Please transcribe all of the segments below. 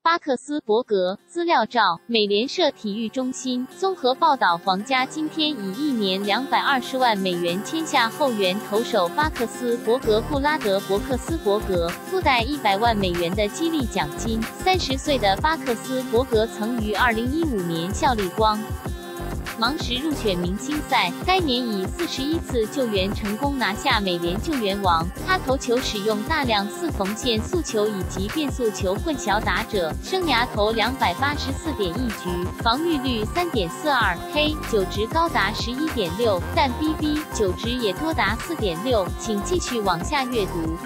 巴克斯伯格。资料照，美联社体育中心。综合报道，皇家今天以1年220万美元签下后援投手巴克斯伯格布拉德伯克斯伯格，附带100万美元的激励奖金。30岁的巴克斯伯格曾于2015年效力光芒时入选明星赛，该年以41次救援成功拿下美联救援王。他投球使用大量4缝线速球以及变速球混淆打者，生涯投284.1局，防御率3.42，K 9值高达11.6，但 BB 9值也多达4.6。请继续往下阅读。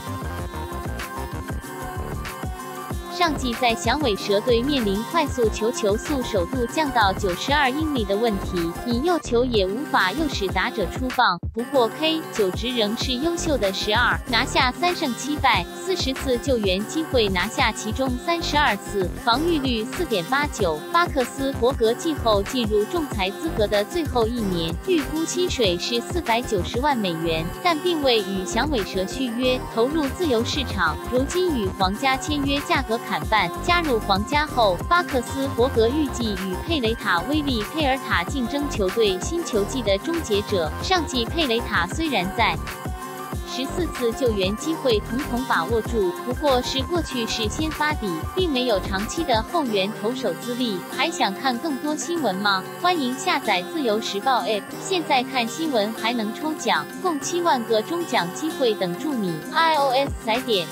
上季在响尾蛇队面临快速球速首度降到92英里的问题，引诱球也无法诱使打者出棒。不过 K 9值仍是优秀的12，拿下3胜7败，40次救援机会拿下其中32次，防御率4.89。巴克斯伯格季后进入仲裁资格的最后一年，预估薪水是490万美元，但并未与响尾蛇续约，投入自由市场。如今与皇家签约，价格砍半。加入皇家后，巴克斯伯格预计与佩雷塔威利佩尔塔竞争球队新球季的终结者。上季佩雷塔虽然在14次救援机会统把握住，不过是过去式先发底，并没有长期的后援投手资历。还想看更多新闻吗？欢迎下载自由时报 App， 现在看新闻还能抽奖，共7万个中奖机会等住你。iOS 载点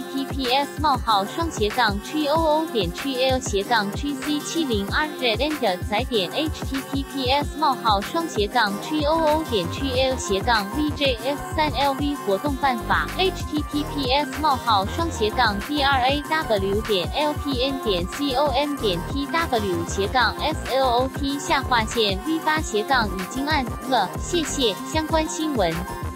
https://trioo.3l/c70r/end 载点 https://trioo.3l/vjs3lv 活动办法 https://draw.lpn.com.tw/slot/v8 已经按了，谢谢。相关新闻。